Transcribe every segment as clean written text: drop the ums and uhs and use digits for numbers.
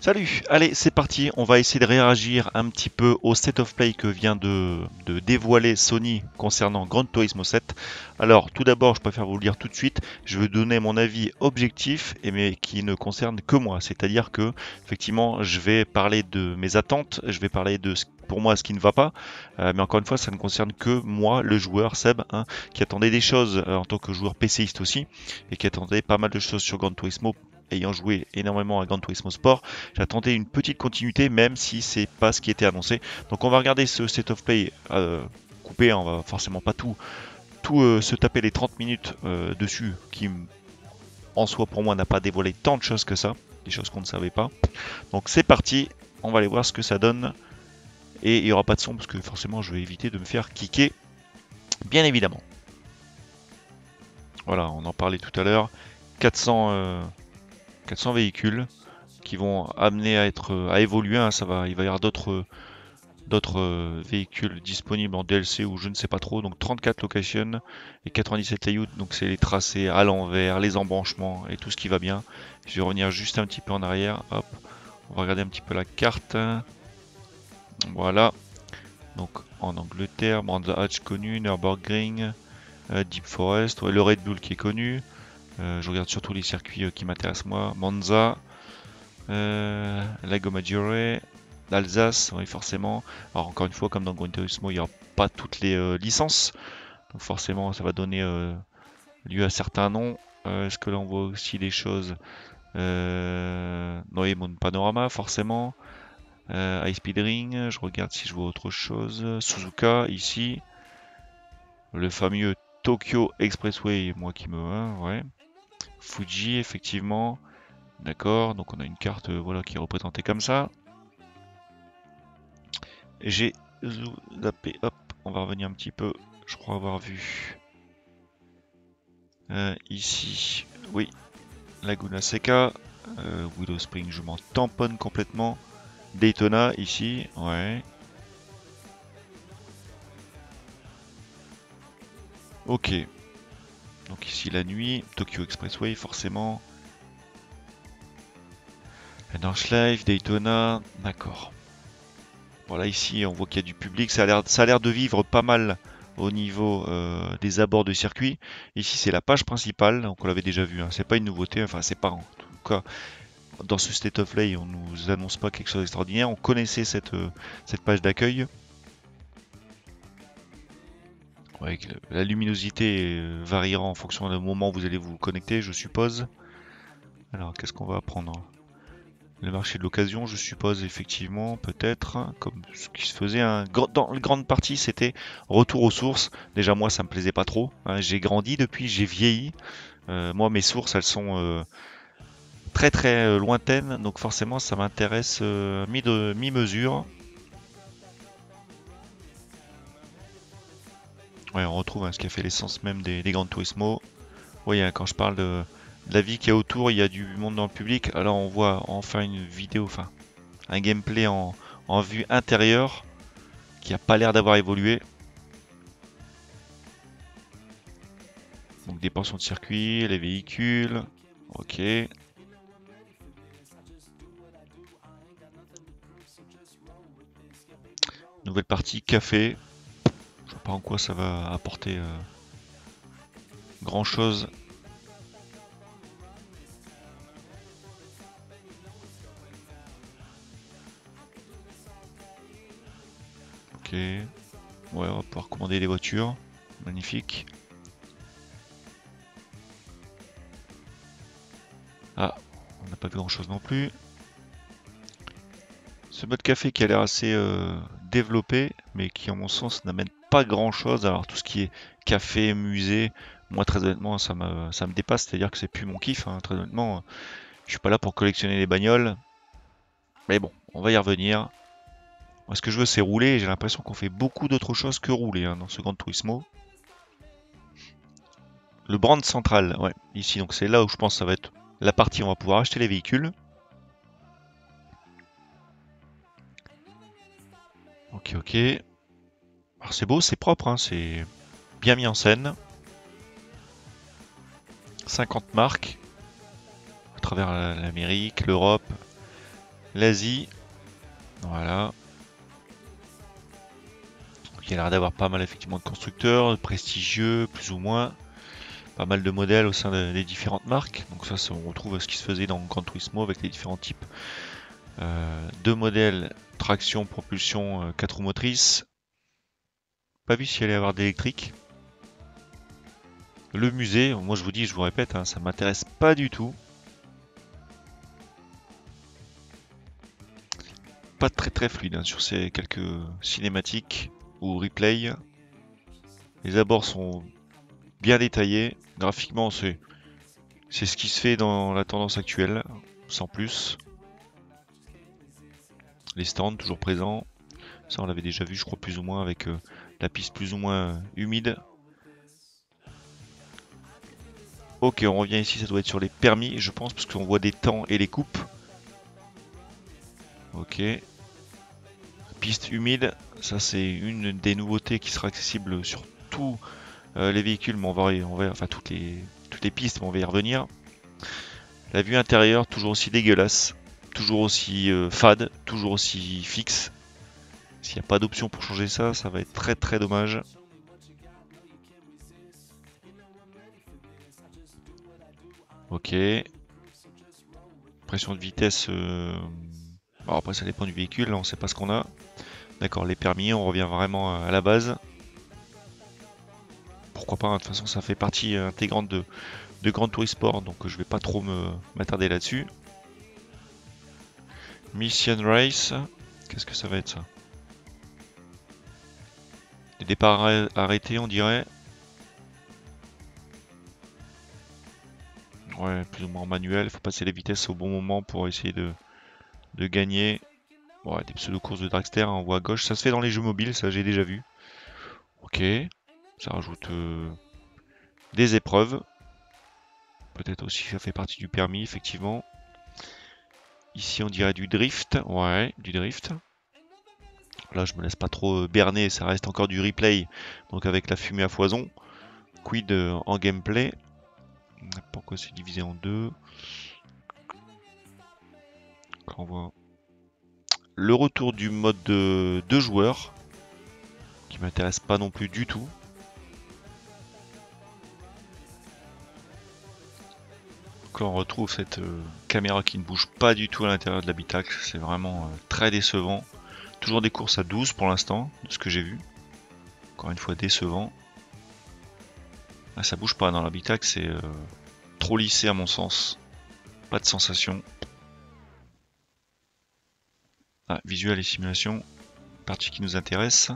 Salut, allez, c'est parti. On va essayer de réagir un petit peu au State of Play que vient de dévoiler Sony concernant Gran Turismo 7. Alors, tout d'abord, je préfère vous le dire tout de suite, je vais donner mon avis objectif et mais qui ne concerne que moi. C'est-à-dire que, effectivement, je vais parler de mes attentes, je vais parler de pour moi ce qui ne va pas, mais encore une fois, ça ne concerne que moi, le joueur Seb, hein, qui attendait des choses en tant que joueur PCiste aussi et qui attendait pas mal de choses sur Gran Turismo ayant joué énormément à Gran Turismo Sport. J'attendais une petite continuité, même si c'est pas ce qui était annoncé. Donc on va regarder ce State of Play coupé, hein, on va forcément pas tout se taper les 30 minutes dessus, qui en soi pour moi n'a pas dévoilé tant de choses que ça, des choses qu'on ne savait pas. Donc c'est parti, on va aller voir ce que ça donne. Et il n'y aura pas de son parce que forcément je vais éviter de me faire kicker, bien évidemment. Voilà, on en parlait tout à l'heure. 400 véhicules qui vont amener à évoluer, hein, il va y avoir d'autres véhicules disponibles en DLC ou je ne sais pas trop. Donc 34 locations et 97 layouts. Donc c'est les tracés à l'envers, les embranchements et tout ce qui va bien. Je vais revenir juste un petit peu en arrière. Hop, on va regarder un petit peu la carte. Voilà. Donc en Angleterre, Monza Hatch connu, Nürburgring, Deep Forest, ouais, le Red Bull qui est connu. Je regarde surtout les circuits qui m'intéressent moi. Monza, Lago Maggiore, l'Alsace, oui forcément. Alors encore une fois, comme dans Gran Turismo, il n'y aura pas toutes les licences. Donc forcément, ça va donner lieu à certains noms. Est-ce que là on voit aussi des choses Noé Mon Panorama, forcément. High Speed Ring, je regarde si je vois autre chose. Suzuka, ici. Le fameux Tokyo Expressway, moi qui me... ouais. Fuji, effectivement. D'accord, donc on a une carte voilà, qui est représentée comme ça. J'ai zappé, hop, on va revenir un petit peu. Je crois avoir vu ici, oui, Laguna Seca, Willow Spring, je m'en tamponne complètement. Daytona ici, ouais. Ok, donc ici la nuit, Tokyo Expressway forcément. Nordschleife, Daytona, d'accord. Voilà, ici on voit qu'il y a du public, ça a l'air de vivre pas mal au niveau des abords de circuit. Ici c'est la page principale, donc on l'avait déjà vu, hein. C'est pas une nouveauté, enfin c'est pas en tout cas dans ce State of Play on nous annonce pas quelque chose d'extraordinaire, on connaissait cette page d'accueil. Ouais, la luminosité variera en fonction du moment où vous allez vous connecter, je suppose. Alors qu'est-ce qu'on va apprendre? Le marché de l'occasion, je suppose, effectivement, peut-être, comme ce qui se faisait. Dans la grande partie, c'était retour aux sources. Déjà, moi, ça me plaisait pas trop, hein. J'ai grandi depuis, j'ai vieilli. Moi, mes sources, elles sont très très lointaines, donc forcément, ça m'intéresse mi-mesure. Ouais, on retrouve, hein, ce qui a fait l'essence même des Gran Turismo. Oui, hein, quand je parle de la vie qu'il y a autour, il y a du monde dans le public. Alors, on voit enfin une vidéo, enfin, un gameplay en vue intérieure qui a pas l'air d'avoir évolué. Donc des portions de circuit, les véhicules, ok. Nouvelle partie café. Je vois pas en quoi ça va apporter grand chose. Ok. Ouais, on va pouvoir commander les voitures. Magnifique. Ah, on n'a pas vu grand chose non plus. Ce mode café qui a l'air assez développé, mais qui, en mon sens, n'amène pas grand chose. Alors, tout ce qui est café, musée, moi, très honnêtement, ça me dépasse. C'est-à-dire que c'est plus mon kiff, hein. Très honnêtement, je suis pas là pour collectionner les bagnoles. Mais bon, on va y revenir. Moi, ce que je veux, c'est rouler. Et j'ai l'impression qu'on fait beaucoup d'autres choses que rouler, hein, dans ce Gran Turismo. Le brand central, ouais, ici. Donc, c'est là où je pense que ça va être la partie où on va pouvoir acheter les véhicules. Ok, ok. Alors, c'est beau, c'est propre, hein, c'est bien mis en scène. 50 marques à travers l'Amérique, l'Europe. l'Asie. Voilà. Il y a l'air d'avoir pas mal effectivement de constructeurs, prestigieux, plus ou moins. Pas mal de modèles au sein des différentes marques. Donc ça, on retrouve ce qui se faisait dans Gran Turismo avec les différents types de modèles, traction, propulsion, 4 roues motrices. Pas vu s'il allait y avoir d'électrique. Le musée, moi je vous dis, je vous répète, hein, ça m'intéresse pas du tout. Pas très fluide hein, sur ces quelques cinématiques ou replays. Les abords sont bien détaillés. Graphiquement, c'est ce qui se fait dans la tendance actuelle, sans plus. Les stands toujours présents. Ça, on l'avait déjà vu, je crois, plus ou moins, avec la piste plus ou moins humide. Ok, on revient ici, ça doit être sur les permis, je pense, parce qu'on voit des temps et les coupes. Ok. Piste humide, ça c'est une des nouveautés qui sera accessible sur tous les véhicules, mais enfin toutes les pistes, mais on va y revenir. La vue intérieure, toujours aussi dégueulasse, toujours aussi fade, toujours aussi fixe. S'il n'y a pas d'option pour changer ça, ça va être très dommage. Ok. Pression de vitesse. Alors après, ça dépend du véhicule, là, on sait pas ce qu'on a. D'accord, les permis, on revient vraiment à la base. Pourquoi pas, hein, de toute façon, ça fait partie intégrante de Gran Turismo, donc je vais pas trop m'attarder là-dessus. Mission Race, qu'est-ce que ça va être ça? Les départs arrêtés, on dirait. Ouais, plus ou moins en manuel, faut passer les vitesses au bon moment pour essayer de gagner. Ouais, des pseudo-courses de dragster hein, en voie à gauche, ça se fait dans les jeux mobiles, ça j'ai déjà vu. Ok, ça rajoute des épreuves. Peut-être aussi que ça fait partie du permis, effectivement. Ici, on dirait du drift. Ouais, du drift. Là, je me laisse pas trop berner, ça reste encore du replay. Donc avec la fumée à foison. Quid en gameplay. Pourquoi c'est divisé en deux? Quand on voit le retour du mode de 2 joueurs, qui m'intéresse pas non plus du tout. Donc là, on retrouve cette caméra qui ne bouge pas du tout à l'intérieur de l'habitacle. C'est vraiment très décevant. Toujours des courses à 12 pour l'instant, de ce que j'ai vu. Encore une fois, décevant. Ah, ça bouge pas dans l'habitacle, c'est trop lissé à mon sens. Pas de sensation. Ah, visuel et simulation, partie qui nous intéresse.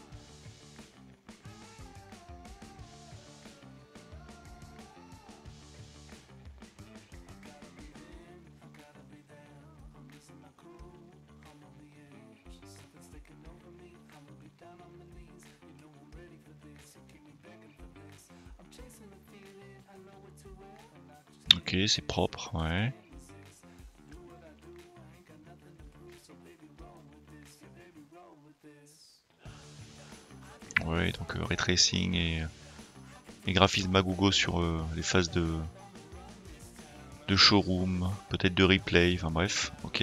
Ok, c'est propre, ouais. Ouais, donc ray tracing et graphisme à gogo sur les phases de showroom, peut-être de replay, enfin bref, ok.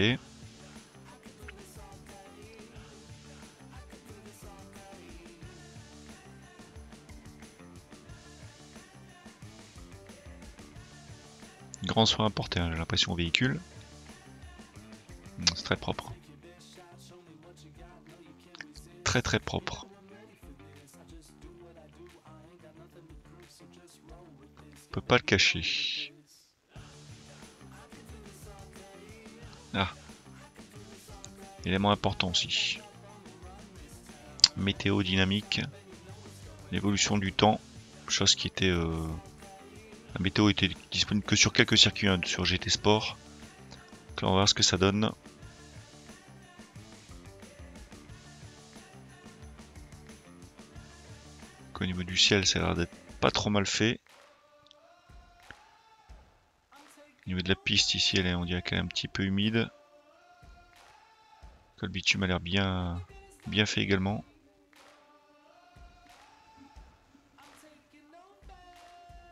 Grand soin apporté, hein, j'ai l'impression au véhicule. C'est très propre. Très propre. On peut pas le cacher. Ah. Élément important aussi. Météo dynamique. L'évolution du temps. Chose qui était... La météo était disponible que sur quelques circuits, hein, sur GT Sport. Donc là, on va voir ce que ça donne. Donc, au niveau du ciel, ça a l'air d'être pas trop mal fait. Au niveau de la piste, ici, on dirait qu'elle est un petit peu humide. Le bitume a l'air bien fait également.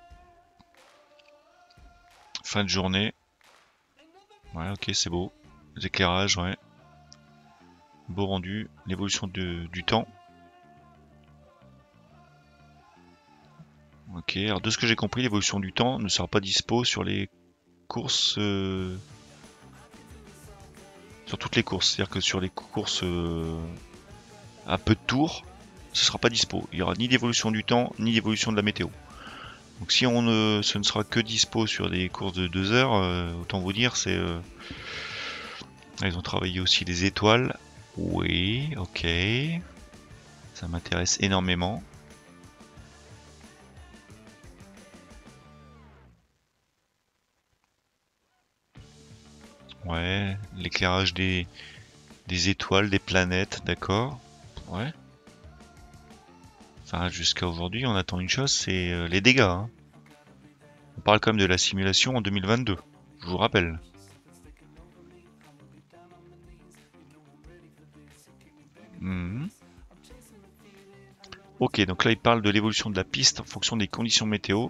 Fin de journée. Ouais, ok, c'est beau. Les éclairages, ouais. Beau rendu. L'évolution du temps. Ok, alors de ce que j'ai compris, l'évolution du temps ne sera pas dispo sur les courses... sur toutes les courses. C'est-à-dire que sur les courses à peu de tours, ce sera pas dispo. Il n'y aura ni d'évolution du temps, ni d'évolution de la météo. Donc si ce ne sera que dispo sur des courses de 2 heures, autant vous dire, c'est... ils ont travaillé aussi les étoiles. Oui, ok. Ça m'intéresse énormément. Ouais, l'éclairage des étoiles, des planètes, d'accord. Ouais. Enfin, jusqu'à aujourd'hui, on attend une chose, c'est les dégâts. Hein. On parle quand même de la simulation en 2022, je vous rappelle. Mhm. Ok, donc là il parle de l'évolution de la piste en fonction des conditions météo.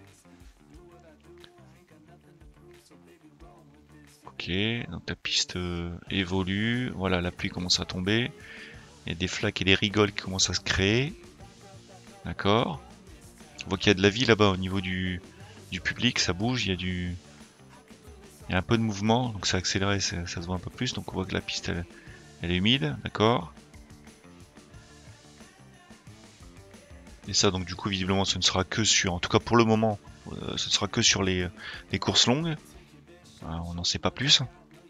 Ok, donc la piste évolue, voilà, la pluie commence à tomber. Il y a des flaques et des rigoles qui commencent à se créer. D'accord. On voit qu'il y a de la vie là-bas au niveau du public, ça bouge, il y a un peu de mouvement, donc ça a accéléré, ça se voit un peu plus. Donc on voit que la piste elle est humide, d'accord. Et ça donc du coup visiblement ce ne sera que sur, en tout cas pour le moment, ce ne sera que sur les courses longues. On n'en sait pas plus.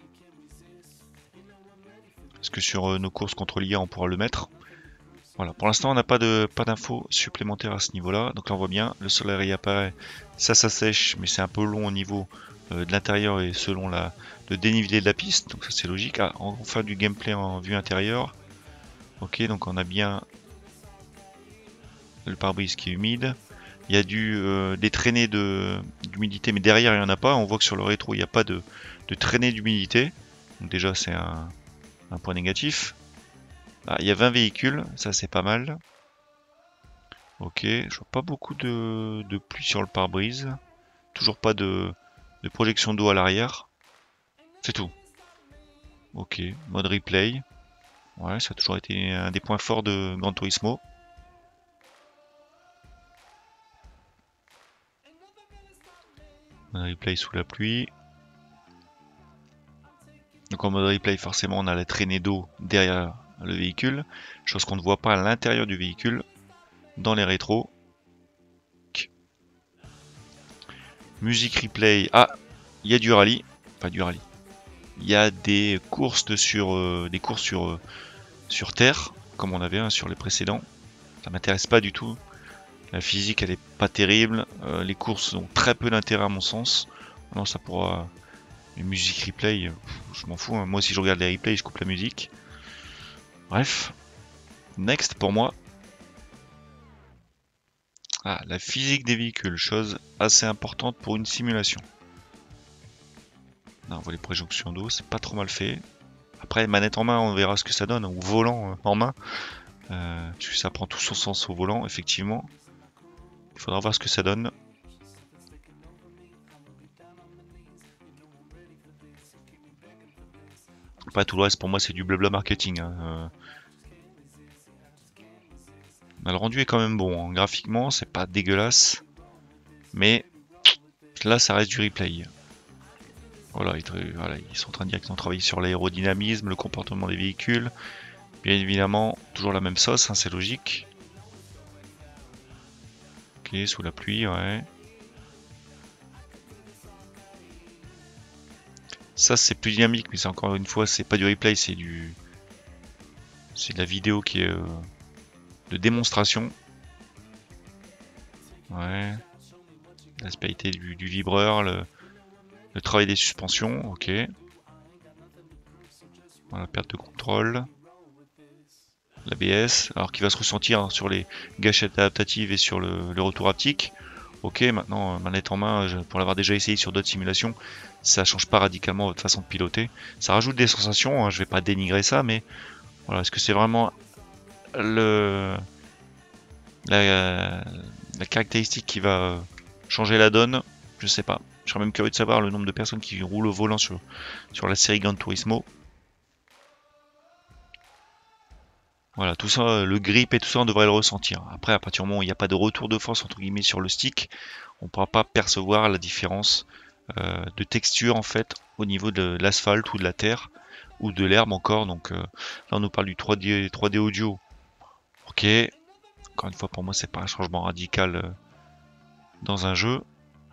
Est-ce que sur nos courses contre l'IA on pourra le mettre? Voilà, pour l'instant on n'a pas d'infos supplémentaires à ce niveau-là. Donc là on voit bien, le soleil apparaît, ça sèche, mais c'est un peu long au niveau de l'intérieur et selon le dénivelé de la piste. Donc ça c'est logique. Ah, on va faire du gameplay en vue intérieure. Ok, donc on a bien le pare-brise qui est humide. Il y a des traînées d'humidité, mais derrière il n'y en a pas. On voit que sur le rétro il n'y a pas de traînée d'humidité. Donc déjà c'est un point négatif. Ah, il y a 20 véhicules, ça c'est pas mal. Ok, je vois pas beaucoup de pluie sur le pare-brise. Toujours pas de projection d'eau à l'arrière. C'est tout. Ok, mode replay. Ouais, ça a toujours été un des points forts de Gran Turismo. Mode replay sous la pluie. Donc en mode replay, forcément, on a la traînée d'eau derrière le véhicule. Chose qu'on ne voit pas à l'intérieur du véhicule. Dans les rétros. Musique replay. Ah, il y a du rallye. Pas du rallye. Il y a des courses sur terre, comme on avait sur les précédents. Ça m'intéresse pas du tout. La physique elle est pas terrible. Les courses ont très peu d'intérêt à mon sens. Non, ça pourra. Les musiques replay, je m'en fous. Hein. Moi si je regarde les replays, je coupe la musique. Bref. Next pour moi. Ah, la physique des véhicules, chose assez importante pour une simulation. Là, on voit les projections d'eau, c'est pas trop mal fait. Après, manette en main, on verra ce que ça donne, ou volant en main. Parce que ça prend tout son sens au volant, effectivement. Il faudra voir ce que ça donne. Après, tout le reste, pour moi, c'est du blabla marketing. Hein. Le rendu est quand même bon. Hein. Graphiquement, c'est pas dégueulasse. Mais là, ça reste du replay. Voilà, ils sont en train de dire qu'ils ont travaillé sur l'aérodynamisme, le comportement des véhicules. Bien évidemment, toujours la même sauce, hein, c'est logique. Ok, sous la pluie, ouais. Ça, c'est plus dynamique, mais c'est encore une fois, c'est pas du replay, c'est de la vidéo qui est de démonstration. Ouais. L'aspérité du vibreur, le travail des suspensions, ok. Voilà, perte de contrôle. L'ABS, alors qui va se ressentir sur les gâchettes adaptatives et sur le retour haptique. Ok, maintenant, manette en main, pour l'avoir déjà essayé sur d'autres simulations, ça change pas radicalement votre façon de piloter. Ça rajoute des sensations, hein, je vais pas dénigrer ça, mais voilà, est-ce que c'est vraiment la caractéristique qui va changer la donne? Je sais pas. Je serais même curieux de savoir le nombre de personnes qui roulent au volant sur la série Gran Turismo. Voilà, tout ça, le grip et tout ça, on devrait le ressentir. Après, à partir du moment où il n'y a pas de retour de force entre guillemets sur le stick, on ne pourra pas percevoir la différence de texture en fait au niveau de l'asphalte ou de la terre ou de l'herbe encore. Donc là, on nous parle du 3D audio. Ok, encore une fois, pour moi, c'est pas un changement radical dans un jeu.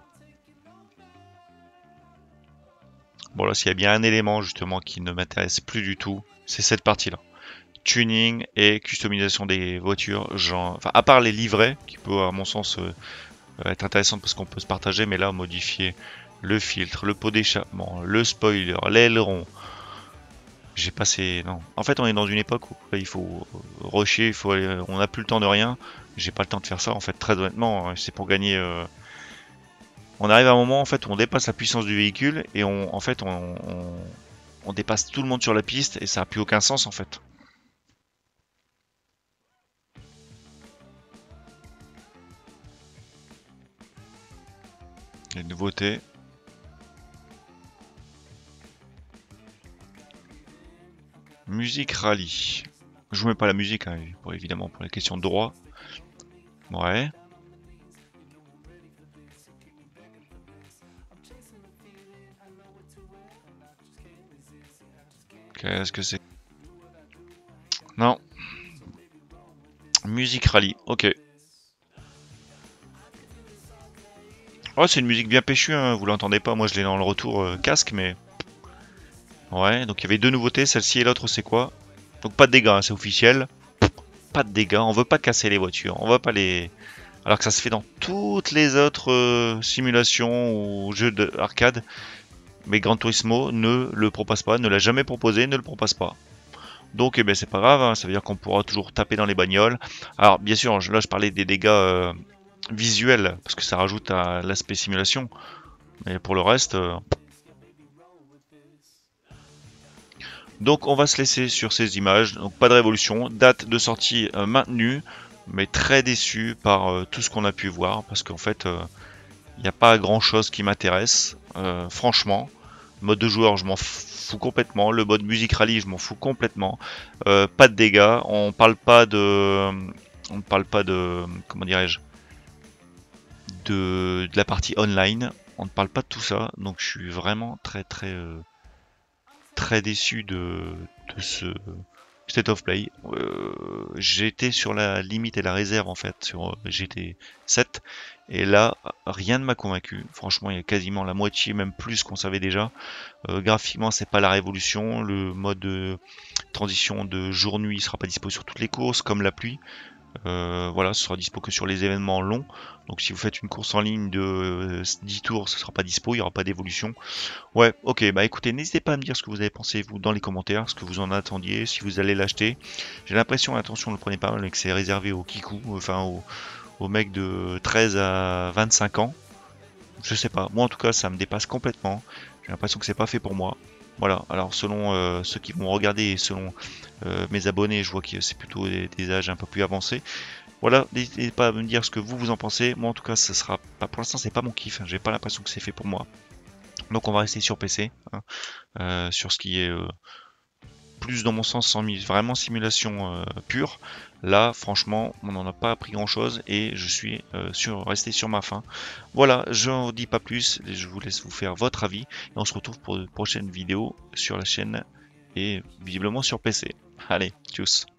Bon, là, s'il y a bien un élément justement qui ne m'intéresse plus du tout, c'est cette partie-là. Tuning et customisation des voitures, genre, enfin, à part les livrets, qui peut à mon sens être intéressante parce qu'on peut se partager, mais là modifier le filtre, le pot d'échappement, le spoiler, l'aileron. J'ai passé, non. En fait, on est dans une époque où là, il faut rusher, on n'a plus le temps de rien. J'ai pas le temps de faire ça. En fait, très honnêtement, c'est pour gagner. On arrive à un moment en fait où on dépasse la puissance du véhicule et en fait, on dépasse tout le monde sur la piste et ça a plus aucun sens en fait. Les nouveautés. Musique rallye. Je vous mets pas la musique, hein, évidemment, pour les questions de droit. Ouais. Qu'est-ce que c'est? Non. Musique rallye. Ok. Oh, c'est une musique bien péchue, hein, vous l'entendez pas. Moi, je l'ai dans le retour casque, mais. Ouais, donc il y avait deux nouveautés. Celle-ci et l'autre, c'est quoi? Donc pas de dégâts, hein, c'est officiel. Pas de dégâts. On veut pas casser les voitures. On va pas les. Alors que ça se fait dans toutes les autres simulations ou jeux d'arcade. Mais Gran Turismo ne le propose pas, ne l'a jamais proposé, ne le propose pas. Donc eh ben, c'est pas grave, hein, ça veut dire qu'on pourra toujours taper dans les bagnoles. Alors bien sûr, là je parlais des dégâts visuels, parce que ça rajoute à l'aspect simulation. Mais pour le reste... Donc on va se laisser sur ces images, donc pas de révolution, date de sortie maintenue, mais très déçu par tout ce qu'on a pu voir, parce qu'en fait, il n'y a pas grand chose qui m'intéresse, franchement. Mode de joueur, je m'en fous complètement. Le mode musique rallye, je m'en fous complètement. Pas de dégâts. On ne parle pas de, comment dirais-je, de la partie online. On ne parle pas de tout ça. Donc, je suis vraiment très déçu de ce State of Play. J'étais sur la limite et la réserve en fait sur GT 7 et là rien ne m'a convaincu. Franchement, il y a quasiment la moitié, même plus qu'on savait déjà. Graphiquement, c'est pas la révolution. Le mode de transition de jour-nuit sera pas dispo sur toutes les courses, comme la pluie. Voilà, ce sera dispo que sur les événements longs. Donc si vous faites une course en ligne de 10 tours, ce sera pas dispo, il n'y aura pas d'évolution. Ouais, ok, bah écoutez, n'hésitez pas à me dire ce que vous avez pensé, vous, dans les commentaires, ce que vous en attendiez, si vous allez l'acheter. J'ai l'impression, attention, ne le prenez pas mal, mais que c'est réservé aux kikou, enfin aux mecs de 13 à 25 ans. Je sais pas, moi en tout cas, ça me dépasse complètement. J'ai l'impression que c'est pas fait pour moi. Voilà, alors selon ceux qui vont regarder et selon mes abonnés, je vois que c'est plutôt des âges un peu plus avancés. Voilà, n'hésitez pas à me dire ce que vous en pensez. Moi en tout cas, ça sera pas, pour l'instant, c'est pas mon kiff, hein. J'ai pas l'impression que c'est fait pour moi. Donc on va rester sur PC, hein, sur ce qui est plus dans mon sens vraiment simulation pure. Là, franchement, on n'en a pas appris grand chose et je suis resté sur ma faim. Voilà, je n'en dis pas plus, je vous laisse vous faire votre avis et on se retrouve pour de prochaines vidéos sur la chaîne et visiblement sur PC. Allez, tchuss.